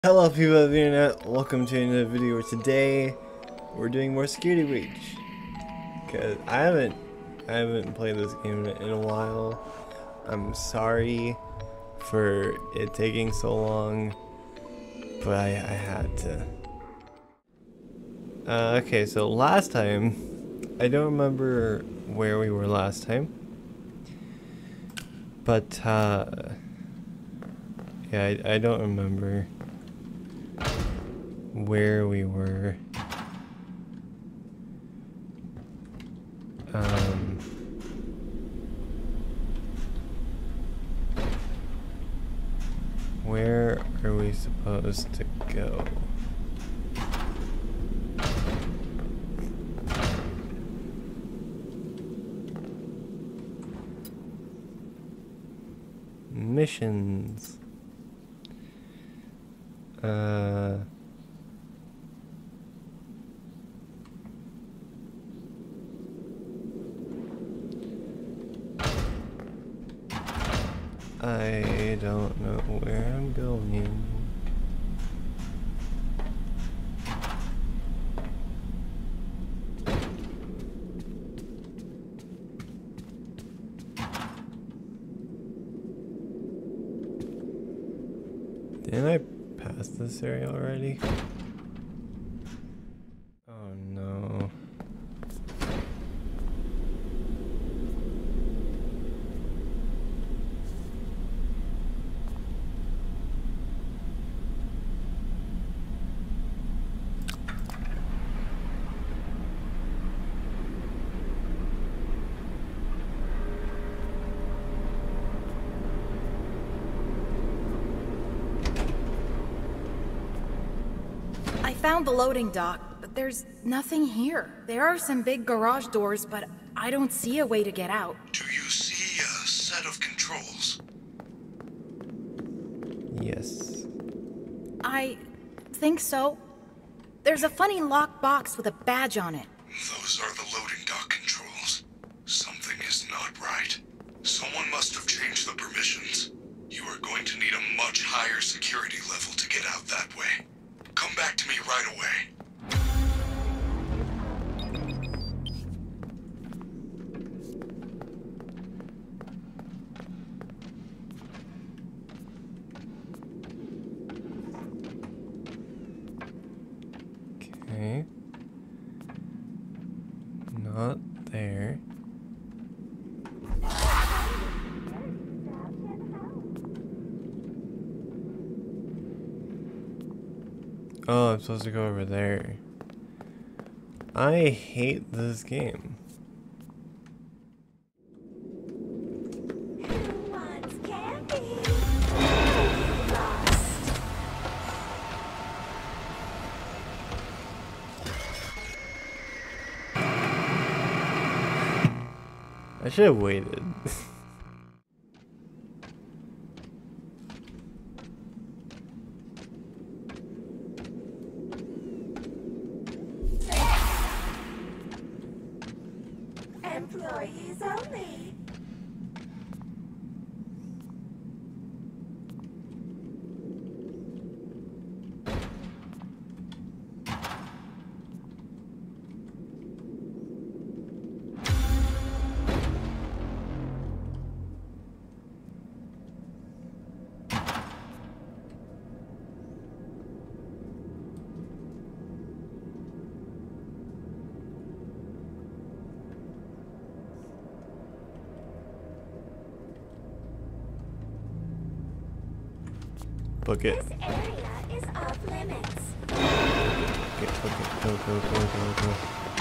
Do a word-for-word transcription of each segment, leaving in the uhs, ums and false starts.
Hello people of the internet, welcome to another video where today we're doing more Security Breach. Cause I haven't I haven't played this game in a while. I'm sorry for it taking so long, but I, I had to. Uh, okay, so last time, I don't remember where we were last time, but uh, yeah, I, I don't remember where we were. Um, where are we supposed to go? Missions. Uh... I don't know where I'm going. Didn't I pass this area already? Oh no. I found the loading dock, but there's nothing here. There are some big garage doors, but I don't see a way to get out. Do you see a set of controls? Yes. I think so. There's a funny locked box with a badge on it. Those are the loading dock controls. Something is not right. Someone must have changed the permissions. You are going to need a much higher security level to get out that way. Come back to me right away. Okay. Not there. Oh, I'm supposed to go over there. I hate this game. Who wants candy? I should have waited. Employees only. Book it. This area is off limits. Book it, book it. Go, go, go, go, go.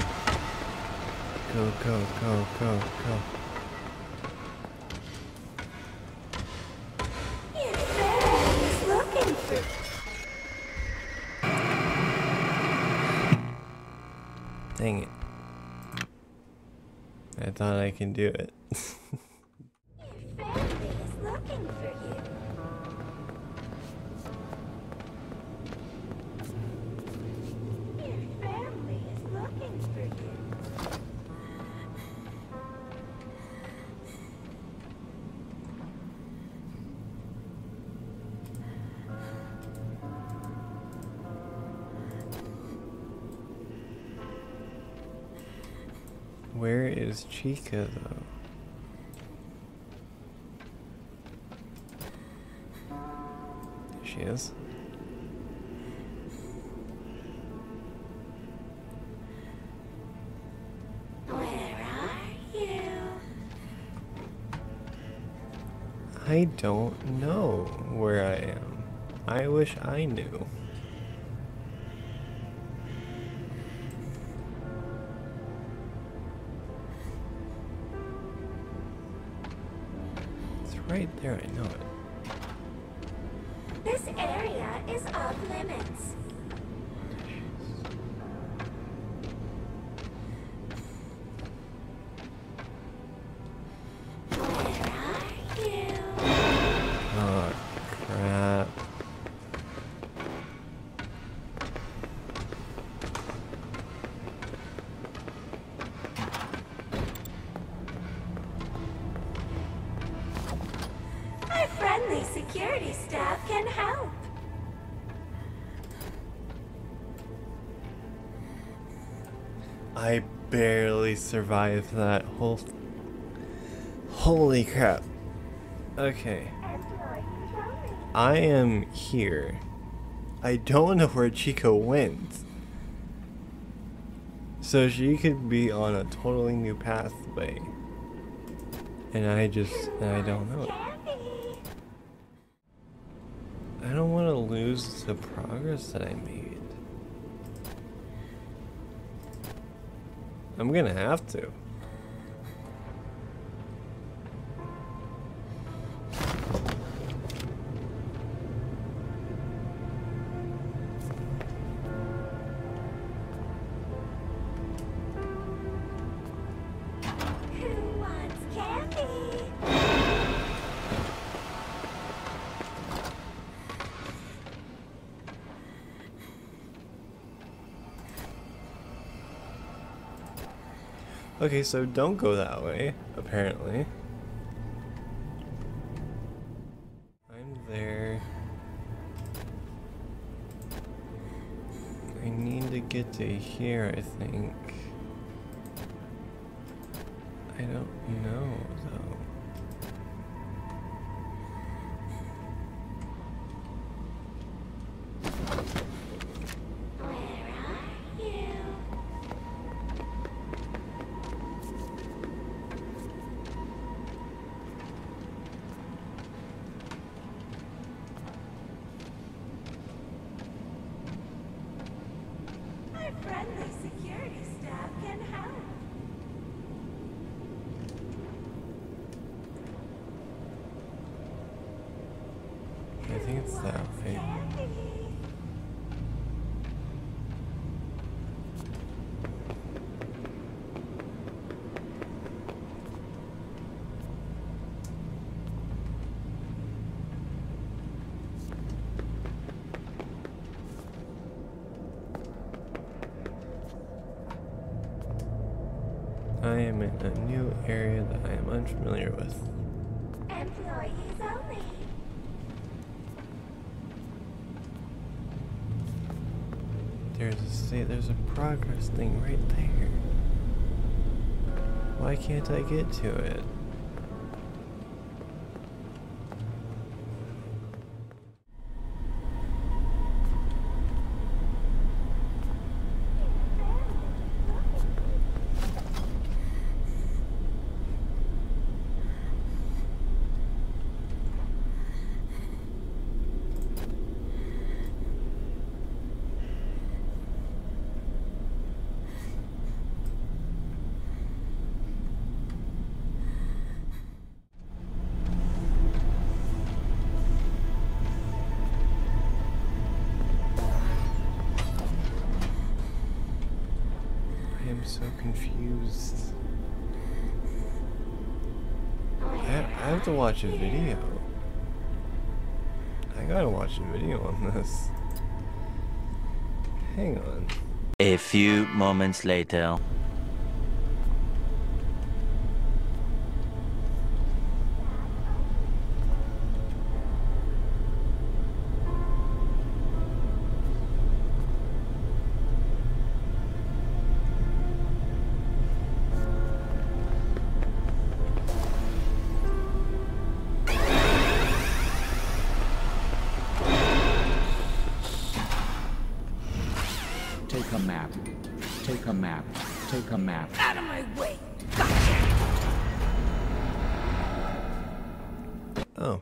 Go, go, go, go, go. It's looking for. Dang it. I thought I can do it. Your family is looking for you. Your family is looking for you. Where is Chica though? There she is. Where are you? I don't know where I am. I wish I knew. It's right there, I know it. This area is off limits. Where are you? Oh, crap. Our friendly security staff can help. I barely survived that whole... Holy crap. Okay. I am here. I don't know where Chica went. So she could be on a totally new pathway. And I just, and I don't know it. I don't want to lose the progress that I made. I'm gonna have to. Who wants candy? Okay, so don't go that way, apparently. I'm there. I need to get to here, I think. I don't know, though. Where are you? Our friendly security staff can help. I think it's that way. Candy. I am in a new area that I am unfamiliar with. Employees only. There's a state, there's a progress thing right there. Why can't I get to it? I am so confused. I, I have to watch a video. I gotta watch a video on this. Hang on. A few moments later. a map. Take a map. Take a map. Out of my way! Oh.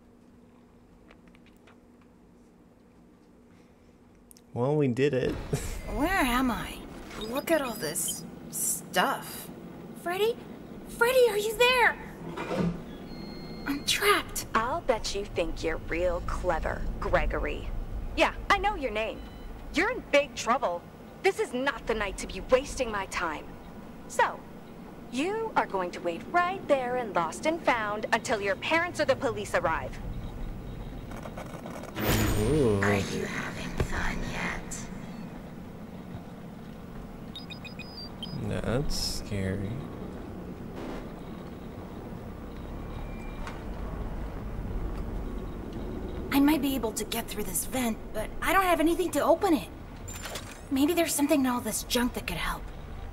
Well, we did it. Where am I? Look at all this stuff. Freddy? Freddy, are you there? I'm trapped. I'll bet you think you're real clever, Gregory. Yeah, I know your name. You're in big trouble. This is not the night to be wasting my time. So, you are going to wait right there in Lost and Found until your parents or the police arrive. Ooh. Are you having fun yet? That's scary. I might be able to get through this vent, but I don't have anything to open it. Maybe there's something in all this junk that could help.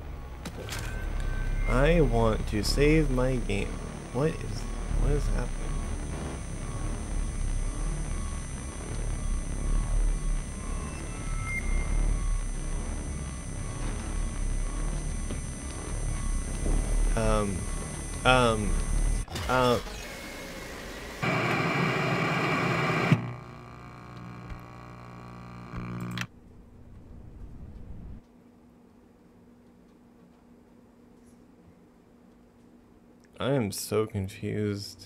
I want to save my game. What is what is happening? Um um um I am so confused.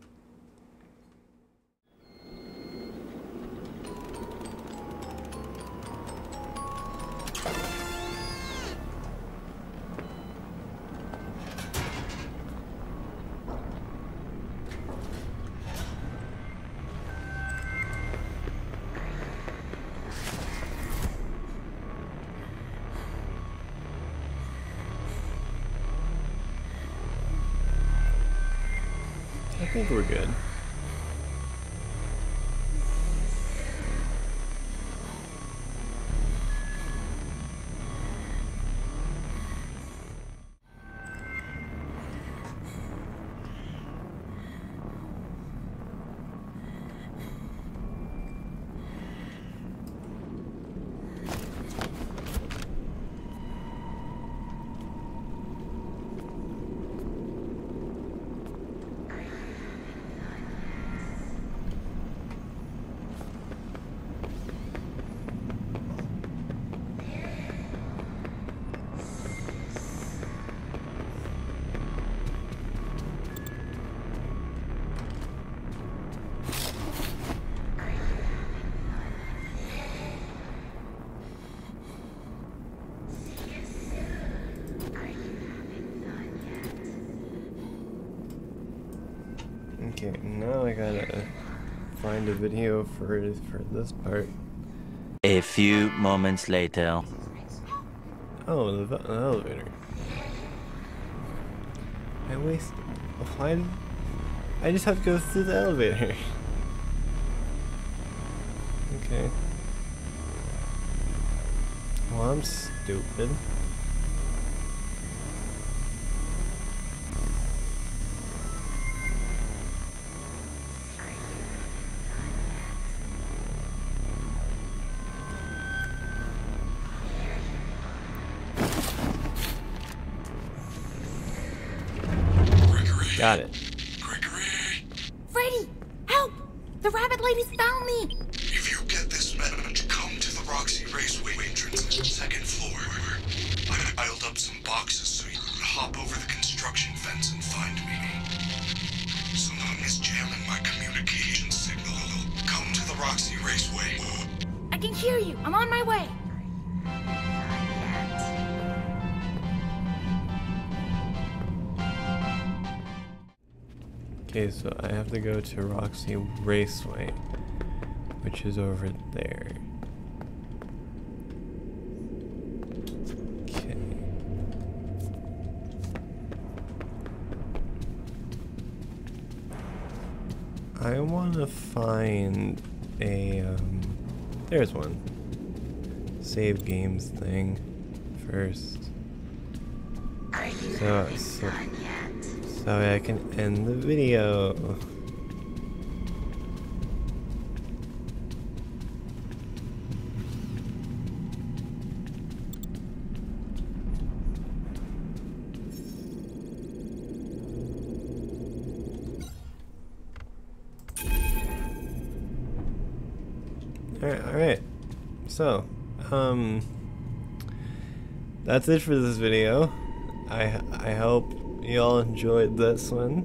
I think we're good. Okay, now I gotta find a video for for this part. A few moments later. Oh, the, the elevator. I waste. Why? Did, I just have to go through the elevator. Okay. Well, I'm stupid. Got it. Gregory, Freddy! Help! The rabbit lady's found me! if you get this message, come to the Roxy Raceway entrance, second floor. I piled up some boxes so you could hop over the construction fence and find me. Someone is jamming my communication signal. Come to the Roxy Raceway. I can hear you. I'm on my way. Okay, so I have to go to Roxy Raceway, which is over there. Okay. I want to find a, um, there's one. Save games thing first. Are you So, having so, fun yet? so I can end the video. Alright, alright. So, um, that's it for this video. I, I hope you all enjoyed this one.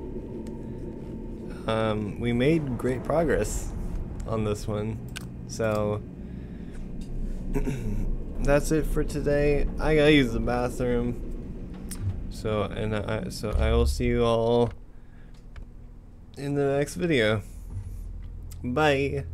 Um, we made great progress on this one. So, that's it for today. I gotta use the bathroom. So, and I, so I will see you all in the next video. Bye.